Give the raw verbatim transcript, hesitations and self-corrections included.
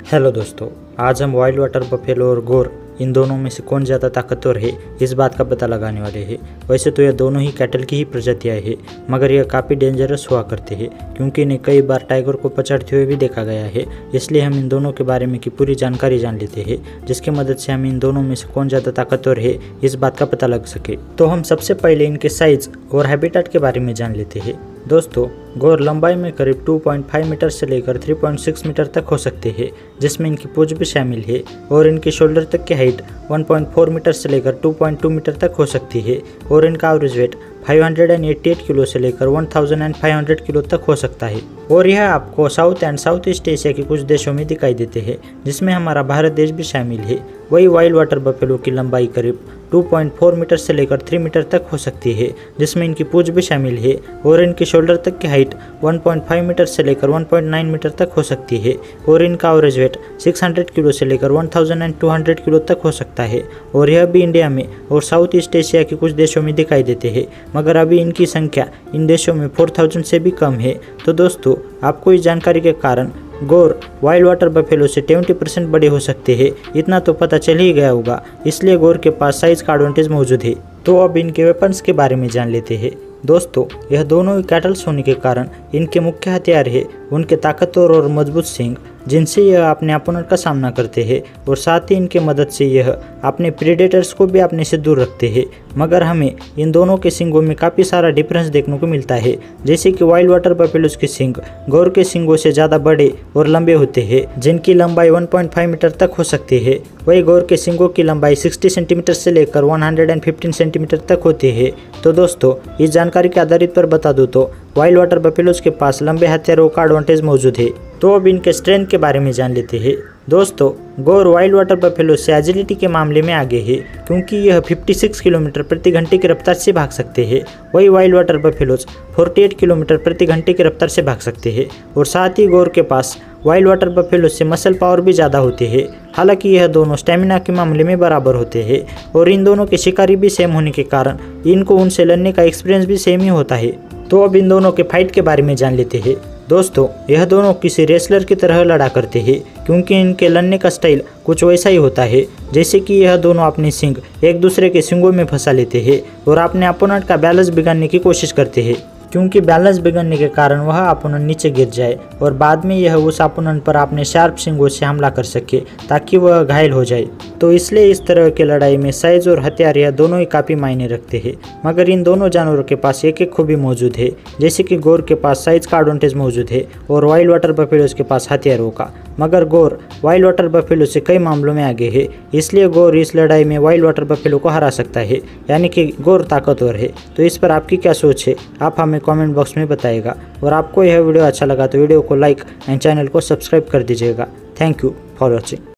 Hello दोस्तों, आज हम वाइल्ड वाटर बफेलो और गोर इन दोनों में से कौन ज़्यादा ताकतवर है इस बात का पता लगाने वाले हैं। वैसे तो यह दोनों ही कैटल की ही प्रजातियां हैं, मगर यह काफ़ी डेंजरस हुआ करते हैं क्योंकि इन्हें कई बार टाइगर को पछाड़ते हुए भी देखा गया है। इसलिए हम इन दोनों के बारे में की पूरी जानकारी जान लेते हैं, जिसकी मदद से हम इन दोनों में से कौन ज़्यादा ताकतवर है इस बात का पता लग सके। तो हम सबसे पहले इनके साइज और हैबिटेट के बारे में जान लेते हैं। दोस्तों, गोर लंबाई में करीब दो पॉइंट पाँच मीटर से लेकर तीन पॉइंट छह मीटर तक हो सकते हैं, जिसमें इनकी पूंछ भी शामिल है, और इनकी शोल्डर तक की हाइट एक पॉइंट चार मीटर से लेकर दो पॉइंट दो मीटर तक हो सकती है, और इनका एवरेज वेट पाँच सौ अट्ठासी किलो से लेकर एक हज़ार पाँच सौ किलो तक हो सकता है। और यह आपको south and south east Asia के कुछ देशों में दिखाई देते हैं, जिसमें हमारा भारत देश भी शामिल है। वही वाइल्ड वाटर बफेलो की लंबाई करीब दो पॉइंट चार मीटर से लेकर तीन मीटर तक हो सकती है, जिसमें इनकी पूंछ भी शामिल है, और इनकी शोल्डर तक की हाइट एक पॉइंट पाँच मीटर से लेकर एक पॉइंट नौ मीटर तक हो सकती है, और इनका एवरेज वेट छह सौ किलो से लेकर एक हज़ार दो सौ किलो तक हो सकता है। और यह भी इंडिया में और साउथ ईस्ट एशिया के कुछ देशों में दिखाई देते हैं, मगर अभी इनकी संख्या इन देशों में चार हज़ार से भी कम है। तो दोस्तों, आपको इस जानकारी के कारण गोर वाइल्ड वाटर बफेलो से सत्तर परसेंट बड़े हो सकते हैं, इतना तो पता चल ही गया होगा। इसलिए गोर के पास साइज का एडवांटेज मौजूद है। तो अब इनके वेपन्स के बारे में जान लेते हैं। दोस्तों, यह दोनों ही कैटल्स होने के कारण इनके मुख्य हथियार है उनके ताकतवर और मजबूत सींग, जिनसे यह अपने अपोनेंट का सामना करते हैं, और साथ ही इनके मदद से यह अपने प्रेडेटर्स को भी अपने से दूर रखते हैं। मगर हमें इन दोनों के सींगों में काफ़ी सारा डिफरेंस देखने को मिलता है, जैसे कि वाइल्ड वाटर बफेलोज के सींग गौर के सींगों से ज़्यादा बड़े और लंबे होते हैं, जिनकी लंबाई एक पॉइंट पाँच मीटर तक हो सकती है। वही गौर के सींगों की लंबाई साठ सेंटीमीटर से लेकर एक सौ पंद्रह सेंटीमीटर तक होती है। तो दोस्तों, इस जानकारी के आधारित पर बता दूं तो वाइल्ड वाटर बफेलोज के पास लंबे हथियारों का एडवांटेज मौजूद है। तो अब इनके स्ट्रेंथ के बारे में जान लेते हैं। दोस्तों, गोर वाइल्ड वाटर बफेलो से एजिलिटी के मामले में आगे है, क्योंकि यह छप्पन किलोमीटर प्रति घंटे की रफ्तार से भाग सकते हैं। वही वाइल्ड वाटर बफेलोज अड़तालीस किलोमीटर प्रति घंटे की रफ्तार से भाग सकते हैं, और साथ ही गोर के पास वाइल्ड वाटर बफेलो से मसल पावर भी ज़्यादा होती है। हालांकि यह दोनों स्टेमिना के मामले में बराबर होते हैं, और इन दोनों के शिकारी भी सेम होने के कारण इनको उनसे लड़ने का एक्सपीरियंस भी सेम ही होता है। तो अब इन दोनों के फाइट के बारे में जान लेते हैं। दोस्तों, यह दोनों किसी रेसलर की तरह लड़ा करते हैं, क्योंकि इनके लड़ने का स्टाइल कुछ वैसा ही होता है, जैसे कि यह दोनों अपने सींग एक दूसरे के सींगों में फंसा लेते हैं और अपने अपोनेंट का बैलेंस बिगाड़ने की कोशिश करते हैं, क्योंकि बैलेंस बिगड़ने के कारण वह अपोनेंट नीचे गिर जाए और बाद में यह उस अपोनेंट पर अपने शार्प सींगों से हमला कर सके ताकि वह घायल हो जाए। तो इसलिए इस तरह की लड़ाई में साइज और हथियार यह दोनों ही काफ़ी मायने रखते हैं। मगर इन दोनों जानवरों के पास एक एक खूबी मौजूद है, जैसे कि गोर के पास साइज का एडवांटेज मौजूद है और वाइल्ड वाटर बफेलोज के पास हथियारों का। मगर गोर वाइल्ड वाटर बफेलो से कई मामलों में आगे है, इसलिए गोर इस लड़ाई में वाइल्ड वाटर बफेलो को हरा सकता है, यानी कि गोर ताकतवर है। तो इस पर आपकी क्या सोच है, आप हमें कमेंट बॉक्स में बताइएगा। और आपको यह वीडियो अच्छा लगा तो वीडियो को लाइक एंड चैनल को सब्सक्राइब कर दीजिएगा। Thank you for watching.